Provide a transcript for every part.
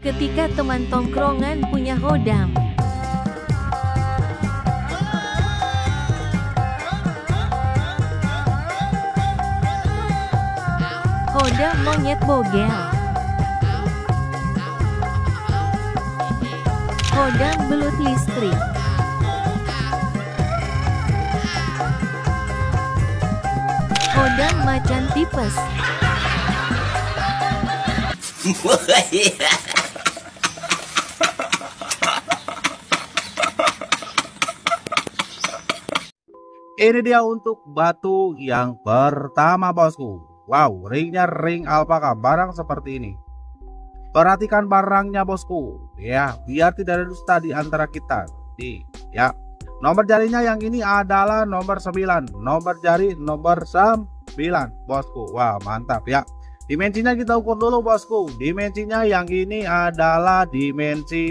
Ketika teman tongkrongan punya hodam. Hodam monyet bogel. Hodam belut listrik. Hodam macan tipes. Ini dia untuk batu yang pertama bosku. Wow, ringnya ring alpaka, barang seperti ini. Perhatikan barangnya bosku, ya, biar tidak ada dusta di antara kita. Ya, nomor jarinya yang ini adalah nomor 9, nomor jari nomor 9 bosku. Wah, mantap ya. Dimensinya kita ukur dulu bosku. Dimensinya yang ini adalah dimensi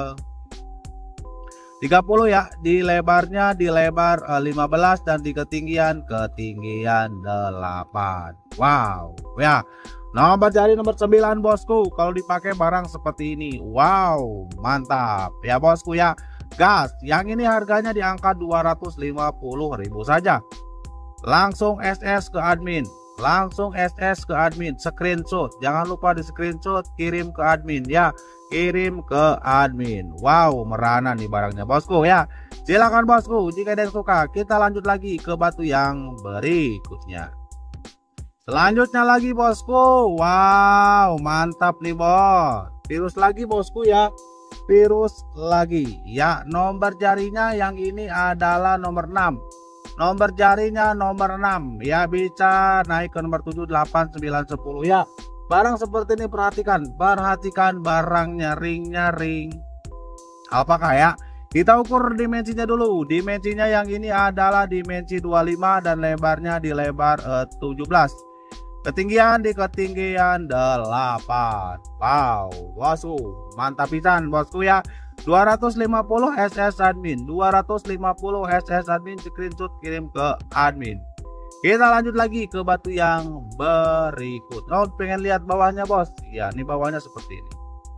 30 ya, di lebarnya di lebar 15 dan di ketinggian 8. Wow ya, nomor jari nomor 9 bosku. Kalau dipakai barang seperti ini, wow, mantap ya bosku ya. Gas, yang ini harganya di angka 250.000 saja. Langsung SS ke admin. Langsung SS ke admin, screenshot, jangan lupa di screenshot, kirim ke admin ya, kirim ke admin. Wow, merana nih barangnya bosku ya. Silakan bosku, jika ada yang suka. Kita lanjut lagi ke batu yang berikutnya. Selanjutnya lagi bosku. Wow, mantap nih bos. Virus lagi bosku ya, virus lagi ya. Nomor jarinya yang ini adalah nomor 6. Nomor jarinya nomor 6 ya, bisa naik ke nomor 7, 8, 9, 10 ya. Barang seperti ini perhatikan barangnya, ringnya ring alpaka ya. Kita ukur dimensinya dulu. Dimensinya yang ini adalah dimensi 25 dan lebarnya di lebar 17. Ketinggian di ketinggian 8. Wow, bosku, mantap pisan bosku ya. 250 SS admin, 250 SS admin, screenshot kirim ke admin. Kita lanjut lagi ke batu yang berikut. Oh, pengen lihat bawahnya bos? Ya, ini bawahnya seperti ini.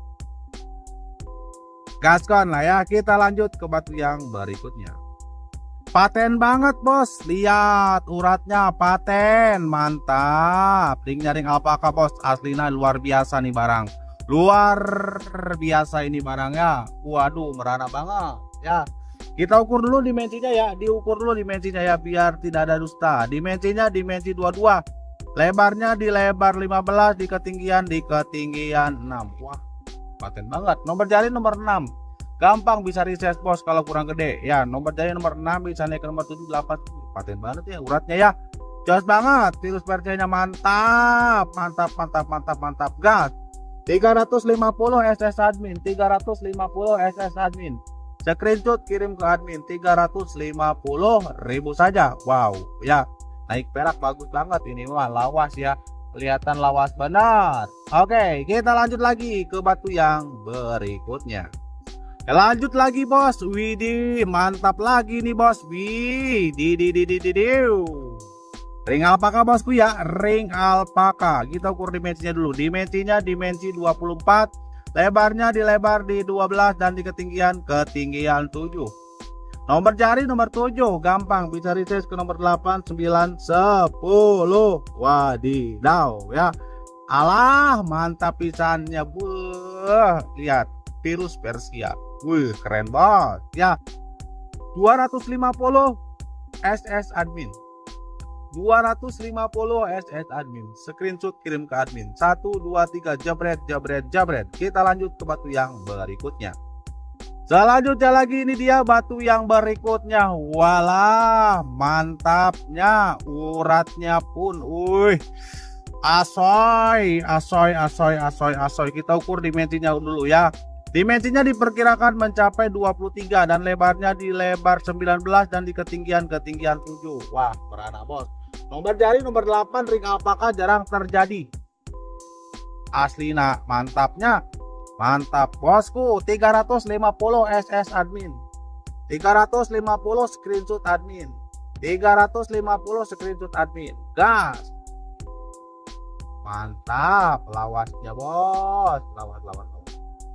Gaskan lah ya. Kita lanjut ke batu yang berikutnya. Paten banget bos, lihat uratnya paten, mantap. Ringnya ring alpaka bos, aslinya luar biasa nih barang. Luar biasa ini barangnya. Waduh, merana banget ya. Kita ukur dulu dimensinya ya, diukur dulu dimensinya ya, biar tidak ada dusta. Dimensinya dimensi 22, lebarnya di lebar 15, di ketinggian 6. Wah, paten banget. Nomor jari nomor 6, gampang bisa reset bos kalau kurang gede ya. Nomor jari nomor 6 bisa naik ke nomor 7, 8. Paten banget ya uratnya ya, jos banget. Virus percayanya mantap, mantap, mantap, mantap, mantap. Gas. 350 SS admin, 350 SS admin. Screenshot kirim ke admin, 350.000 saja. Wow ya, naik perak bagus banget ini mah, lawas ya, kelihatan lawas benar. Oke, kita lanjut lagi ke batu yang berikutnya. Lanjut lagi bos. Widih, mantap lagi nih bos. Ring alpaka bosku ya, ring alpaka. Kita ukur dimensinya dulu. Dimensinya dimensi 24, lebarnya di lebar di 12 dan di ketinggian 7. Nomor jari nomor 7, gampang bisa reset ke nomor 8, 9, 10. Wadidaw ya. Alah, mantap pisannya. Lihat, virus Persia. Wih, keren banget ya. 250 SS admin. 250 SS admin, screenshot kirim ke admin. 1, 2, 3, jabret, jabret, jabret. Kita lanjut ke batu yang berikutnya. Selanjutnya lagi, ini dia batu yang berikutnya. Walah, mantapnya, uratnya pun, asoy. Kita ukur dimensinya dulu ya. Dimensinya diperkirakan mencapai 23 dan lebarnya di lebar 19 dan di ketinggian 7. Wah, merana bos. Nomor jari nomor 8, ring alpaka jarang terjadi. Aslina, mantapnya. Mantap bosku. 350 SS admin, 350 screenshot admin, 350 screenshot admin. Gas. Mantap, lawasnya bos. Lawas.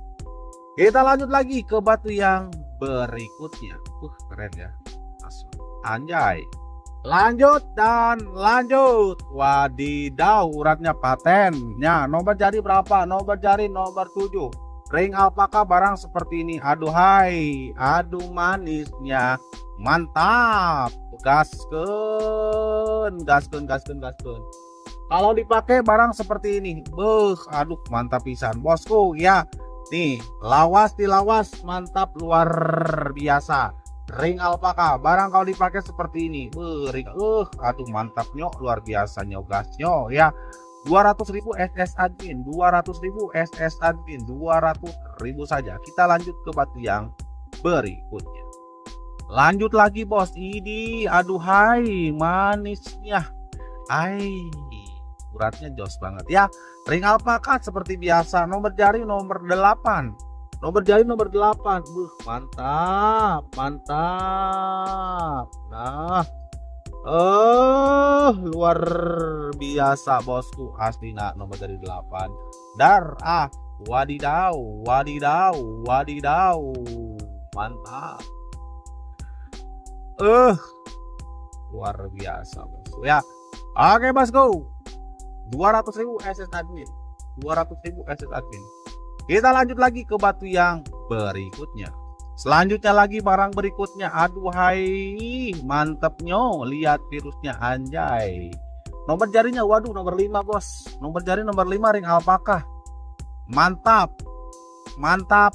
Kita lanjut lagi ke batu yang berikutnya. Keren ya. Anjay. Lanjut dan lanjut. Wadidaw, uratnya patennya. Nomor jari berapa? Nomor jari nomor 7. Ring alpaka barang seperti ini. Aduhai, aduh manisnya. Mantap. Gaskeun. Kalau dipakai barang seperti ini. Aduh mantap pisan bosku ya. Nih, lawas dilawas, mantap luar biasa. Ring alpaka barang kalau dipakai seperti ini. Aduh mantap nyok, luar biasa nyok gasnya ya. 200.000 SS admin, 200.000 SS admin, 200.000 saja. Kita lanjut ke batu yang berikutnya. Lanjut lagi bos. Ini aduhai manisnya. Uratnya jos banget ya. Ring alpaka seperti biasa. Nomor jari nomor 8. Nomor jari nomor 8. Mantap. Nah. Luar biasa bosku. Asli nak nomor jari 8. Wadidaw. Mantap. Luar biasa bosku ya. Oke bosku. 200.000 SS admin. 200.000 SS admin. Kita lanjut lagi ke batu yang berikutnya. Selanjutnya lagi barang berikutnya. Aduhai, mantepnya. Lihat virusnya anjay. Nomor jarinya waduh nomor 5 bos. Nomor jari nomor 5 ring alpaka. Mantap. Mantap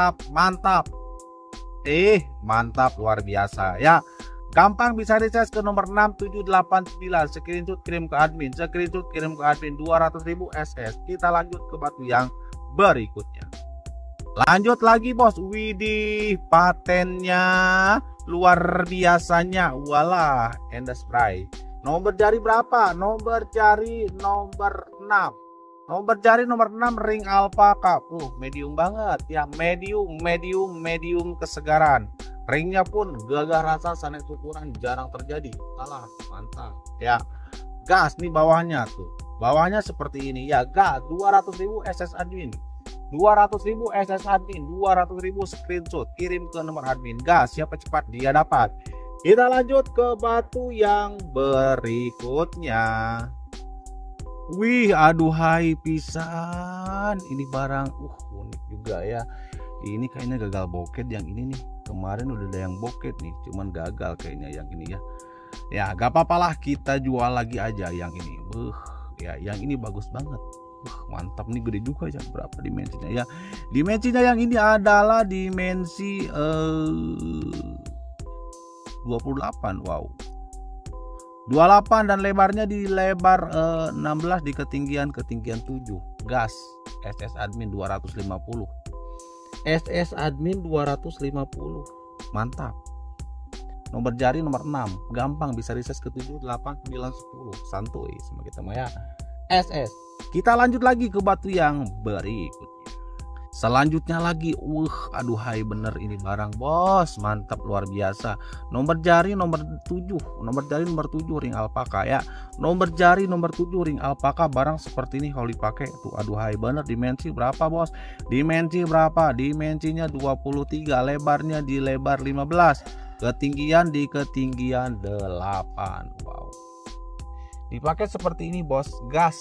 luar biasa ya. Gampang bisa request ke nomor 6789. Screenshot kirim ke admin. 200.000 SS. Kita lanjut ke batu yang berikutnya. Lanjut lagi bos. Widih, patennya luar biasanya. Walah, Endes Spray. Nomor jari berapa? Nomor jari nomor 6. Nomor jari nomor 6 ring alpaka. Medium banget ya. Medium kesegaran. Ringnya pun gagah rasa, sanes ukuran, jarang terjadi. Salah, mantap ya. Gas nih bawahnya tuh. Bawahnya seperti ini ya. Gas 200.000 SS admin. 200.000 SS admin, 200.000 screenshot kirim ke nomor admin. Gas, siapa cepat dia dapat. Kita lanjut ke batu yang berikutnya. Wih, aduhai pisan. Ini barang unik juga ya. Ini kayaknya gagal boket yang ini nih. Kemarin udah ada yang boket nih, cuman gagal kayaknya yang ini ya. Ya, gak apa-apalah, kita jual lagi aja yang ini. Ya, yang ini bagus banget. Mantap nih, gede juga ya. Berapa dimensinya ya? Dimensinya yang ini adalah dimensi 28. Wow. 28 dan lebarnya di lebar 16 di ketinggian 7. Gas SS admin 250. SS admin 250. Mantap. Nomor jari nomor 6. Gampang bisa reses ke 7, 8, 9, 10. Santuy sama kita mah ya. SS. Kita lanjut lagi ke batu yang berikutnya. Selanjutnya lagi, aduhai bener ini barang bos, mantap luar biasa. Nomor jari nomor 7, nomor jari nomor 7 ring alpaka ya. Nomor jari nomor 7 ring alpaka barang seperti ini kalau dipakai tuh, aduhai bener. Dimensi berapa bos? Dimensi berapa? Dimensinya 23, lebarnya di lebar 15, ketinggian di ketinggian 8. Wow. Dipakai seperti ini bos, gas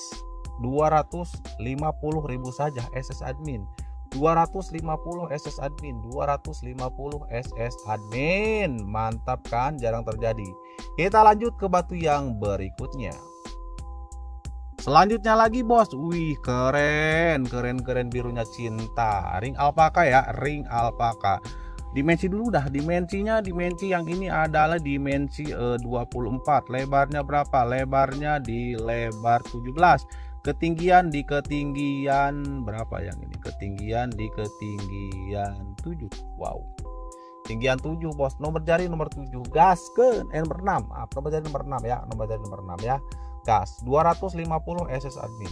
250.000 saja SS admin. 250 SS admin, 250 SS admin. Mantap kan, jarang terjadi. Kita lanjut ke batu yang berikutnya. Selanjutnya lagi bos. Wih, keren birunya cinta. Ring alpaka ya, ring alpaka. Dimensi dulu dah, dimensinya yang ini adalah dimensi 24. Lebarnya berapa? Lebarnya di lebar 17. Ketinggian di ketinggian berapa yang ini? Ketinggian di ketinggian 7. Wow. Ketinggian 7 bos. Nomor jari nomor 7. Gas ke nomor 6. Nomor jari nomor 6 ya. Nomor jari nomor 6 ya. Gas 250 SS admin.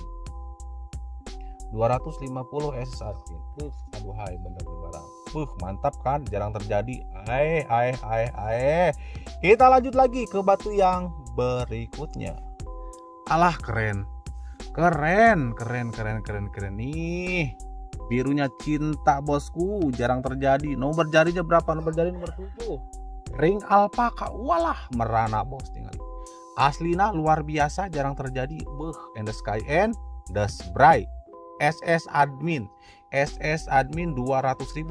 250 SS admin. Aduhai bener barang. Mantap kan, jarang terjadi. Kita lanjut lagi ke batu yang berikutnya. Alah keren nih. Birunya cinta bosku, jarang terjadi. Nomor jarinya berapa? Nomor jari nomor 7. Ring alpaka, walah merana bos tinggal. Aslina luar biasa, jarang terjadi. And the sky and the bright. SS admin 200.000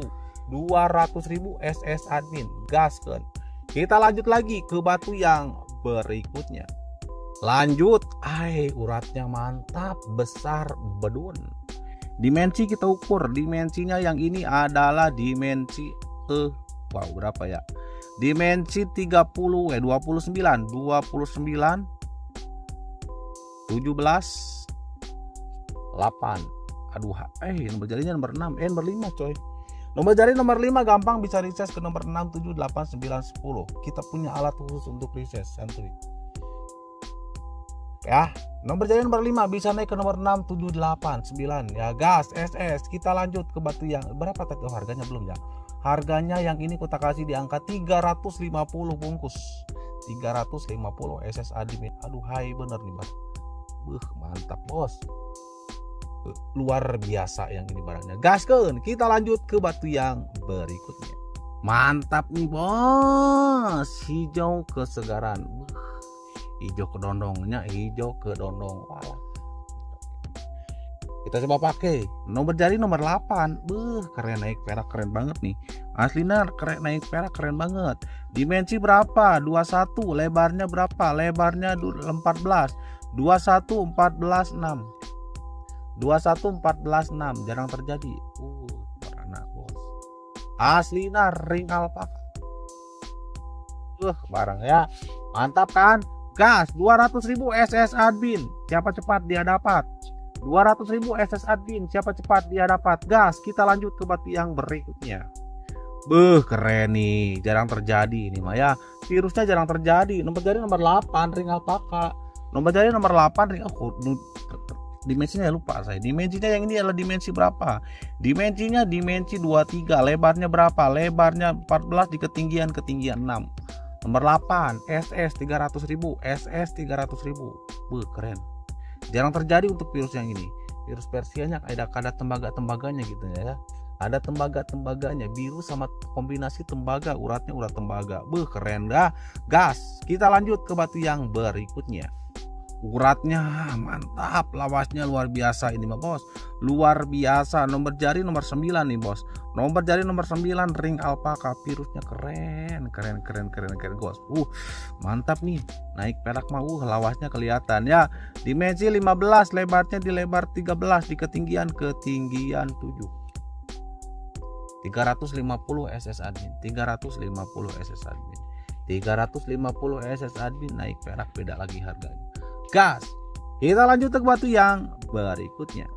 SS admin, gas kan. Kita lanjut lagi ke batu yang berikutnya. Lanjut, uratnya mantap, besar bedun. Dimensi kita ukur, dimensinya yang ini adalah dimensi berapa ya? Dimensi 29 17 8. Aduh, nomor jarinya nomor 6, nomor 5 coy. Nomor jari nomor 5 gampang bisa reses ke nomor 6, 7, 8, 9, 10. Kita punya alat khusus untuk reses, santuy. Ya, nomor jari nomor 5 bisa naik ke nomor 6, 7, 8, 9 ya gas. SS. Kita lanjut ke batu yang berapa tadi harganya belum ya? Harganya yang ini kita kasih di angka 350 bungkus. 350 SS admin. Aduh, bener nih, Bang. Mantap, Bos. Luar biasa yang ini barangnya. Gaskeun, kita lanjut ke batu yang berikutnya. Mantap nih, Bos. Hijau kesegaran. Hijau kedondongnya, hijau kedondong. Walah. Kita coba pakai nomor jari nomor 8. Keren, naik perak keren banget nih. Aslinya keren, naik perak keren banget. Dimensi berapa? 21. Lebarnya berapa? Lebarnya 14. 21 14 6. 21 14 6. Jarang terjadi. Warna bos. Aslinya ring alpaka. Barang ya. Mantap kan? Gas, 200.000 SS admin. Siapa cepat dia dapat. 200.000 SS admin. Siapa cepat dia dapat. Gas, kita lanjut ke batu yang berikutnya. Keren nih. Jarang terjadi ini mah ya. Virusnya jarang terjadi. Nomor jari nomor 8 ring alpaka. Nomor jari nomor 8 ring dimensinya lupa saya. Dimensinya yang ini adalah dimensi berapa? Dimensinya dimensi 23. Lebarnya berapa? Lebarnya 14 di ketinggian 6. Nomor 8 SS 300.000 SS 300.000. Keren. Jarang terjadi untuk virus yang ini. Virus Persianya ada tembaga-tembaganya gitu ya. Ada tembaga-tembaganya, biru sama kombinasi tembaga, uratnya urat tembaga. Keren dah. Gas. Kita lanjut ke batu yang berikutnya. Uratnya mantap, lawasnya luar biasa ini mah bos. Luar biasa. Nomor jari nomor 9 nih bos. Nomor jari nomor 9 ring alpaka. Virusnya keren bos. Mantap nih. Naik perak mah lawasnya kelihatan ya. Dimensi 15, lebarnya di lebar 13, di ketinggian 7. 350 SS admin. 350 SS admin. 350 SS admin, naik perak beda lagi harganya. Gas. Kita lanjut ke batu yang berikutnya.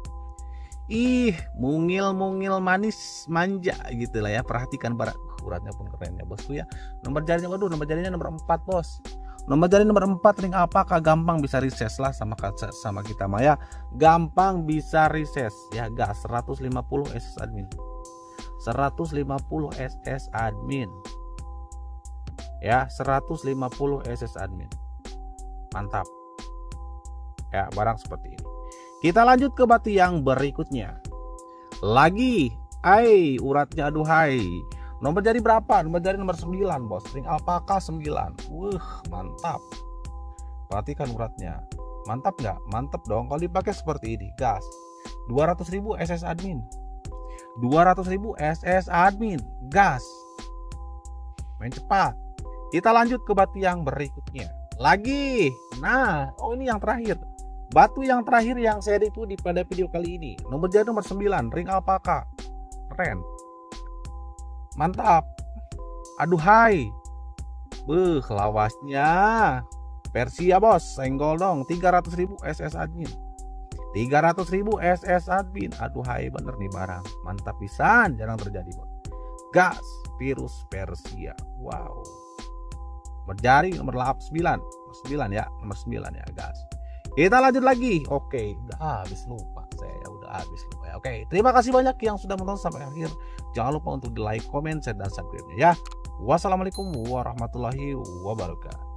Mungil manis manja gitu lah ya. Perhatikan uratnya pun keren ya bosku ya. Nomor jarinya nomor jarinya nomor 4 bos. Nomor jari nomor 4 ring apakah gampang bisa reses lah sama kita Maya. Gampang bisa reses ya gas. 150 SS admin. 150 SS admin. Ya, 150 SS admin. Mantap. Ya, barang seperti ini. Kita lanjut ke batu yang berikutnya. Lagi, uratnya aduhai. Nomor jari berapa? Nomor jari nomor 9, bos. Ring alpaka 9. Mantap. Perhatikan uratnya. Mantap nggak? Mantap dong. Kalau dipakai seperti ini, gas. 200.000 SS admin. 200.000 SS admin. Gas. Main cepat. Kita lanjut ke batu yang berikutnya. Lagi. Nah, ini yang terakhir. Batu yang terakhir yang saya review pada video kali ini. Nomor jari nomor 9, ring alpaka. Keren. Mantap. Aduhai. Lawasnya Persia bos, senggol dong. 300.000 SS admin. 300.000 SS admin. Aduhai, bener nih barang. Mantap pisan, jarang terjadi bos. Gas, virus Persia. Wow. Nomor jari nomor 9. Nomor 9 ya, nomor 9 ya, gas. Kita lanjut lagi. Oke, udah habis lupa saya, udah habis lupa ya. Oke, terima kasih banyak yang sudah menonton sampai akhir. Jangan lupa untuk di like, comment, share, dan subscribe-nya ya. Wassalamualaikum warahmatullahi wabarakatuh.